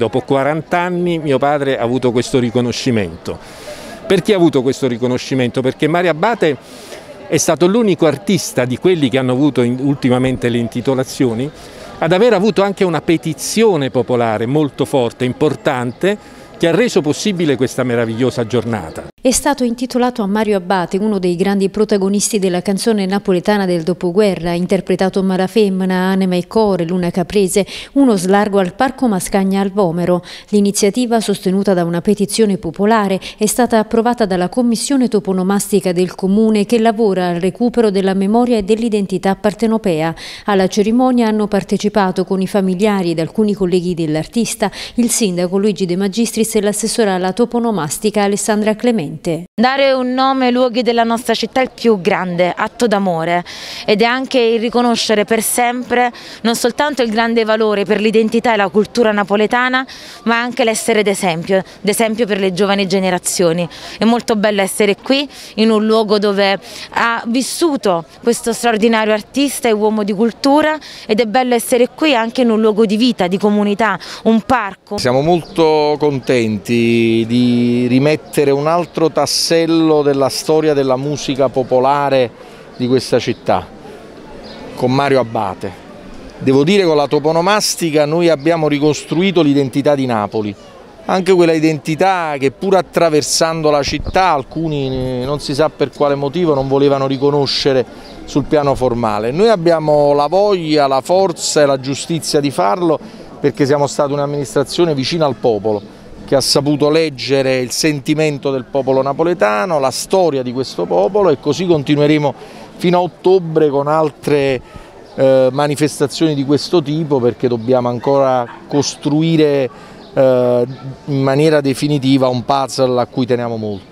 Dopo 40 anni mio padre ha avuto questo riconoscimento. Perché ha avuto questo riconoscimento? Perché Mario Abbate è stato l'unico artista di quelli che hanno avuto ultimamente le intitolazioni ad aver avuto anche una petizione popolare molto forte, importante, che ha reso possibile questa meravigliosa giornata. È stato intitolato a Mario Abbate, uno dei grandi protagonisti della canzone napoletana del dopoguerra, interpretato Malafemmina, Anima e Core, Luna Caprese, uno slargo al Parco Mascagna al Vomero. L'iniziativa, sostenuta da una petizione popolare, è stata approvata dalla Commissione toponomastica del Comune che lavora al recupero della memoria e dell'identità partenopea. Alla cerimonia hanno partecipato con i familiari ed alcuni colleghi dell'artista il sindaco Luigi De Magistris e l'assessora alla toponomastica Alessandra Clemente. Dare un nome ai luoghi della nostra città è il più grande atto d'amore ed è anche il riconoscere per sempre non soltanto il grande valore per l'identità e la cultura napoletana, ma anche l'essere d'esempio per le giovani generazioni. È molto bello essere qui in un luogo dove ha vissuto questo straordinario artista e uomo di cultura, ed è bello essere qui anche in un luogo di vita, di comunità, un parco. Siamo molto contenti di rimettere un altro tassello della storia della musica popolare di questa città con Mario Abbate. Devo dire, con la toponomastica noi abbiamo ricostruito l'identità di Napoli, anche quella identità che pur attraversando la città alcuni, non si sa per quale motivo, non volevano riconoscere sul piano formale. Noi abbiamo la voglia, la forza e la giustizia di farlo, perché siamo stati un'amministrazione vicina al popolo, che ha saputo leggere il sentimento del popolo napoletano, la storia di questo popolo, e così continueremo fino a ottobre con altre manifestazioni di questo tipo, perché dobbiamo ancora costruire in maniera definitiva un puzzle a cui teniamo molto.